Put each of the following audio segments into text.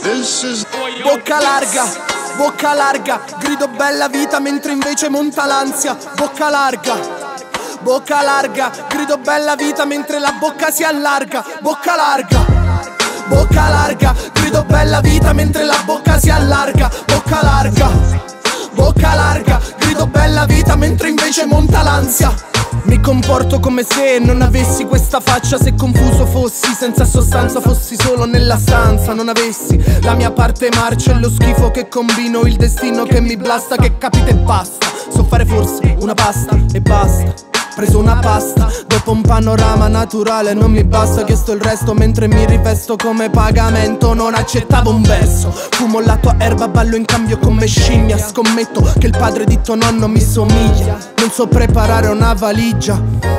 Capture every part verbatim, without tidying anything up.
Bocca larga, bocca larga, grido bella vita mentre invece monta l'ansia. Bocca larga, bocca larga, grido bella vita mentre la bocca si allarga. Bocca larga, bocca larga, grido bella vita mentre la bocca si allarga. Bocca larga, bocca larga, grido bella vita mentre invece monta l'ansia. Mi comporto come se non avessi questa faccia, se confuso fossi, senza sostanza fossi solo nella stanza. Non avessi la mia parte marcia e lo schifo che combino, il destino che mi blasta, che capita e basta. So fare forse una pasta e basta. Preso una pasta, dopo un panorama naturale non mi basta. Chiesto il resto mentre mi rivesto come pagamento. Non accettavo un verso, fumo la tua erba, ballo in cambio come scimmia. Scommetto che il padre di tuo nonno mi somiglia. Non so preparare una valigia,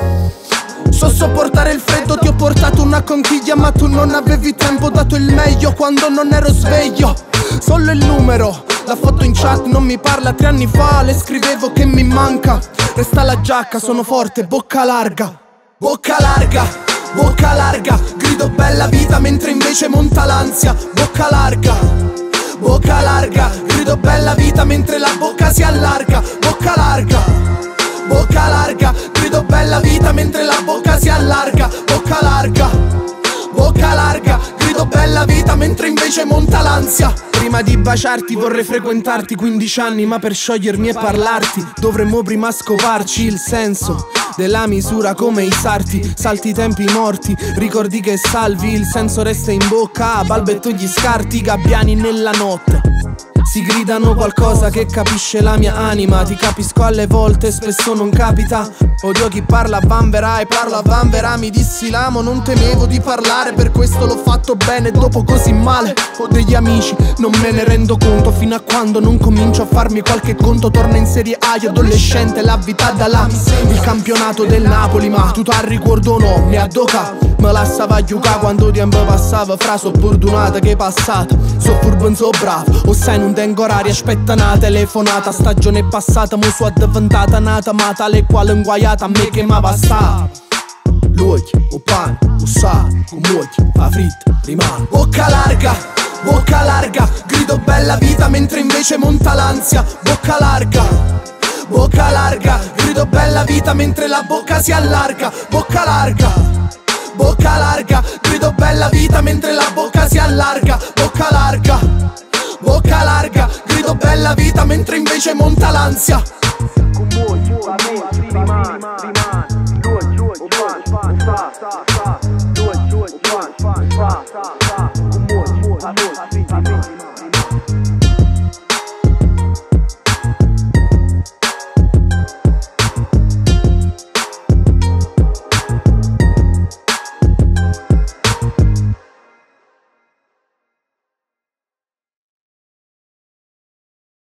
so sopportare il freddo, ti ho portato una conchiglia, ma tu non avevi tempo, dato il meglio quando non ero sveglio. Solo il numero, la foto in chat non mi parla, tre anni fa le scrivevo che mi manca. Resta la giacca, sono forte, bocca larga. Bocca larga, bocca larga, grido bella vita mentre invece monta l'ansia. Bocca larga, bocca larga, grido bella vita mentre la bocca si allarga. Bocca larga, bocca larga, grido bella vita mentre la bocca si allarga. Bocca larga, bocca larga, grido bella vita mentre invece monta l'ansia. Prima di baciarti vorrei frequentarti quindici anni, ma per sciogliermi e parlarti dovremmo prima scoparci il senso della misura come i sarti. Salti i tempi morti, ricordi che salvi, il senso resta in bocca, balbetto gli scarti, gabbiani nella notte. Si gridano qualcosa che capisce la mia anima. Ti capisco alle volte, spesso non capita. Odio chi parla a vanvera e parlo a vanvera. Mi dissi l'amo, non temevo di parlare, per questo l'ho fatto bene dopo così male. Ho degli amici, non me ne rendo conto, fino a quando non comincio a farmi qualche conto. Torno in Serie A, io adolescente, la vita da là, il campionato del Napoli, ma tu t'ha ricordo no, mi addoca. Me lasciava giocare quando tempo passava, fra so fortunata che è passata. So furbo, so bravo, o sai non tengo orari, aspetta una telefonata. Stagione passata, mo so diventata nata, ma tale quale inguaiata a me che mi bastava. Luoghi, o pane, o sale, o muoio, fa fritta, rimane. Bocca larga, bocca larga, grido bella vita mentre invece monta l'ansia. Bocca larga, bocca larga, grido bella vita mentre la bocca si allarga. Bocca larga, bocca larga, grido bella vita mentre la bocca si allarga. Bocca larga, bocca larga, grido bella vita mentre invece monta l'ansia.